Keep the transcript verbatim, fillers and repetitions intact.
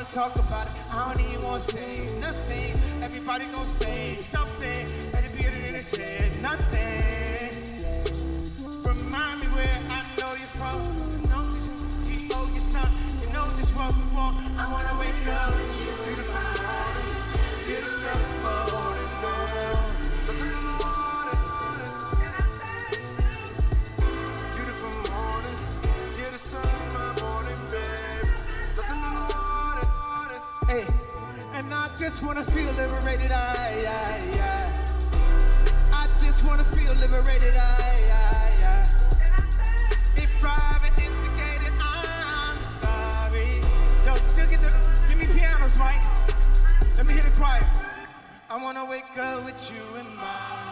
talk about it. I don't even wanna say nothing. Everybody gon' say something. Let it be an entertain nothing. Remind me where I know you're from. You know this, you owe your son. You know just what we want. I wanna wake up with you, beautiful morning. Get us up for morning, morning. Beautiful morning. Get us up my morning, babe. Nothing in the morning, morning. Hey, and I just wanna feel liberated. I, I, I. I just wanna feel liberated. I, I, I. If I ever instigated, I'm sorry. Yo, still get the, give me pianos, Mike. Let me hear the choir. I wanna wake up with you in my